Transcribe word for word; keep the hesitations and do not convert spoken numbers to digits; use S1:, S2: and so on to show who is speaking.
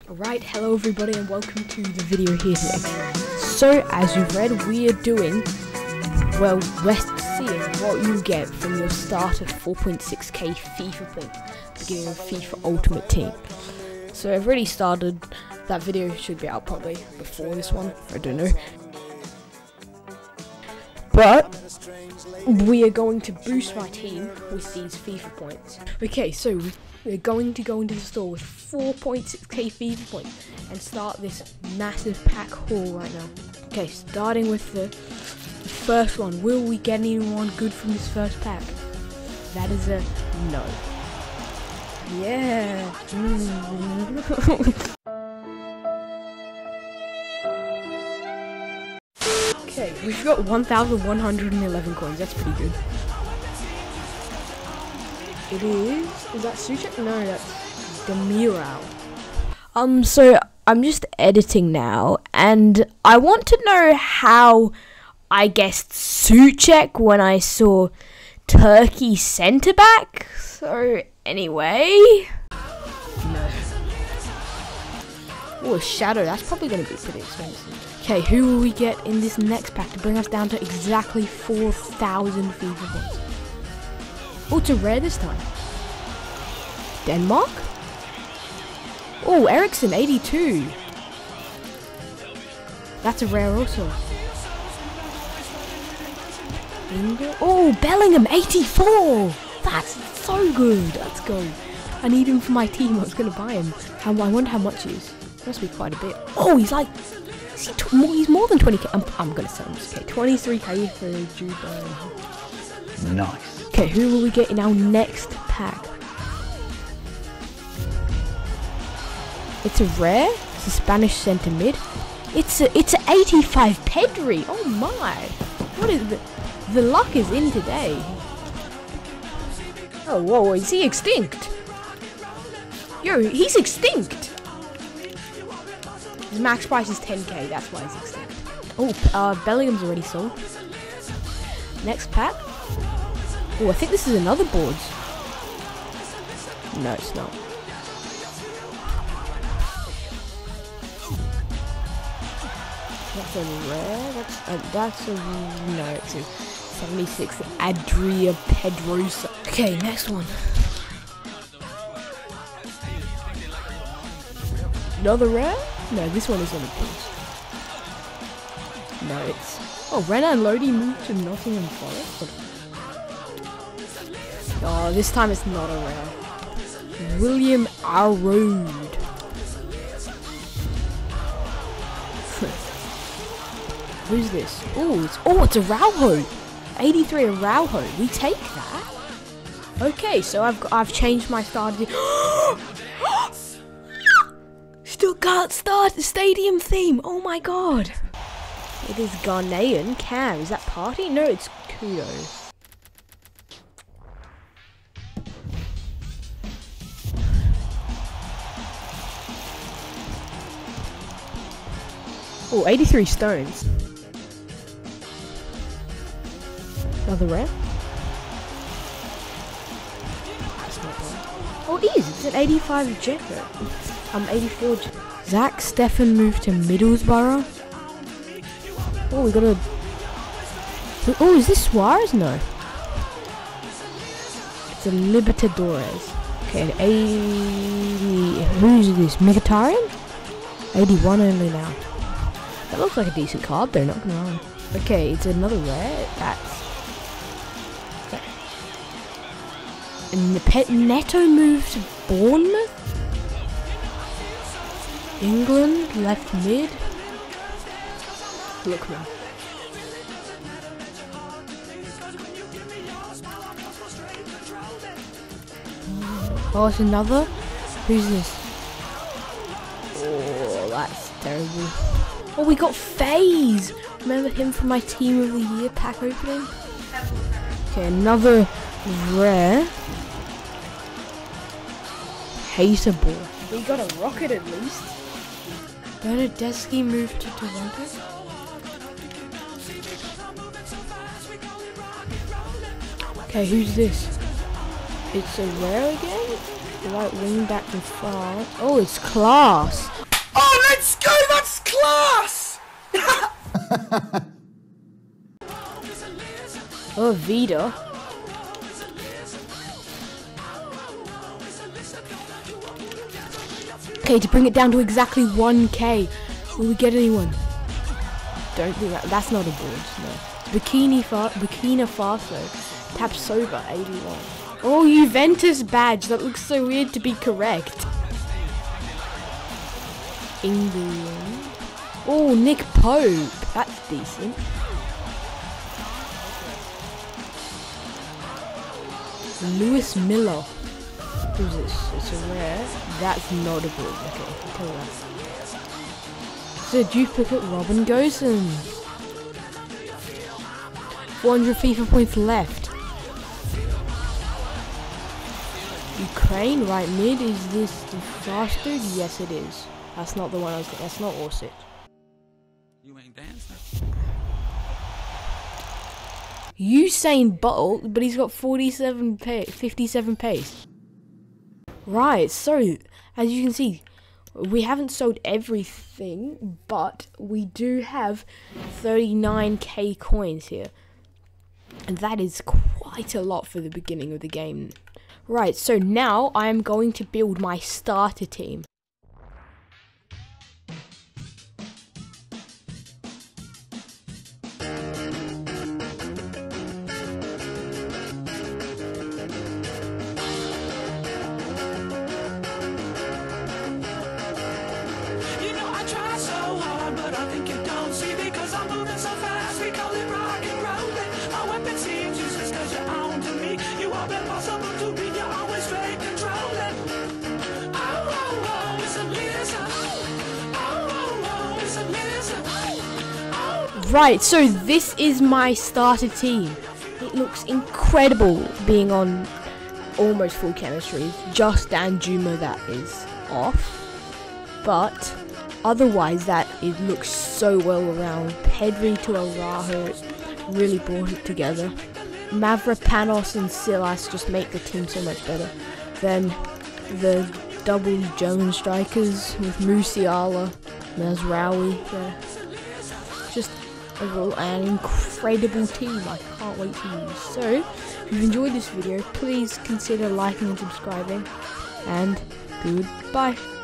S1: Alright, hello everybody and welcome to the video here today. So, as you've read, we are doing, well, we're seeing what you get from your start of four point six K FIFA points, beginning of FIFA Ultimate Team. So I've already started, that video should be out probably before this one, I don't know. But, we are going to boost my team with these FIFA points. Okay, so we're going to go into the store with four point six K FIFA points and start this massive pack haul right now. Okay, starting with the, the first one. Will we get anyone good from this first pack? That is a no. Yeah. Mm. Okay, we've got one thousand one hundred eleven coins. That's pretty good. It is. Is that Suchek? No, that's Demiral. Um, so I'm just editing now, and I want to know how I guessed Suchek when I saw Turkey centre back. So anyway, no. Oh, a shadow. That's probably going to be pretty expensive. Okay, who will we get in this next pack to bring us down to exactly four thousand FIFA points? Oh, it's a rare this time. Denmark? Oh, Ericsson, eighty-two. That's a rare also. England? Oh, Bellingham, eighty-four. That's so good. Let's go. I need him for my team. I was going to buy him. How, I wonder how much he is. Must be quite a bit. Oh, he's like... Is he t more, he's more than twenty K. I'm, I'm going to sell him. Okay, twenty-three K for Jude.
S2: Nice.
S1: Okay, who will we get in our next pack? It's a rare. It's a Spanish centre mid. It's a it's a eighty-five Pedri. Oh my! What is the the luck is in today? Oh whoa! Is he extinct? Yo, he's extinct. His max price is ten K. That's why he's extinct. Oh, uh, Bellingham's already sold. Next pack. Oh, I think this is another board. No, it's not. That's a rare. That's a, that's a no. It's a seventy-six Adria Pedrosa. Okay, next one. Another rare? No, this one is on a boost. No, it's oh Renan Lodi moved to Nottingham Forest. Oh, this time it's not a rare. William Arroad. Who's this? Oh, it's oh, it's a Rauho. eighty-three a Rauho. We take that. Okay, so I've got, I've changed my starting. Still can't start the stadium theme. Oh my god. It is Ghanaian Cam. Is that Party? No, it's Kudo. Oh, eighty-three stones. Another rare. That's not bad. Oh, it is. It's an eighty-five jacket. Um, eighty-four. Zach Steffen moved to Middlesbrough. Oh, we got a. Oh, is this Suarez? No. It's a Libertadores. Okay, an eighty. Who is this? Mkhitaryan? eighty-one only now. That looks like a decent card though, not gonna lie. Okay, it's another rare. That's... And the pet Neto moved to Bournemouth? England, left mid. Lookman. Oh, it's another? Who's this? Oh, that's terrible. Oh, we got FaZe! Remember him from my Team of the Year pack opening? Okay, another rare. Haterball. We got a rocket at least. Bernadeschi moved to Toronto. Okay, who's this? It's a rare again? Right wing back from France. Oh, it's Class. Oh, Vida. Okay, to bring it down to exactly one K. Will we get anyone? Don't think that. That's not a board. No. Bikini Fa Burkina Faso. Tapsoba eighty-one. Oh, Juventus badge. That looks so weird to be correct. England. Oh, Nick Pope. That's decent. Lewis Miller. Who's this? It's a rare. That's not a board. Okay, I can tell that. It's a duplicate Robin Gosens. four hundred FIFA points left. Ukraine, right mid. Is this the fast dude? Yes, it is. That's not the one I was. That's not Orsic.
S2: You ain't dancing.
S1: Usain Bolt, but he's got forty-seven pace, fifty-seven pace. Right. So as you can see, we haven't sold everything, but we do have thirty-nine K coins here. And that is quite a lot for the beginning of the game. Right, so now I am going to build my starter team. Right, so this is my starter team. It looks incredible being on almost full chemistry. Just Danjuma that is off. But otherwise that it looks so well around. Pedri to Araujo really brought it together. Mavropanos and Silas just make the team so much better. Then the double German strikers with Musiala, Mazraoui there. Just overall an incredible team. I can't wait to use. So if you've enjoyed this video, please consider liking and subscribing, and goodbye.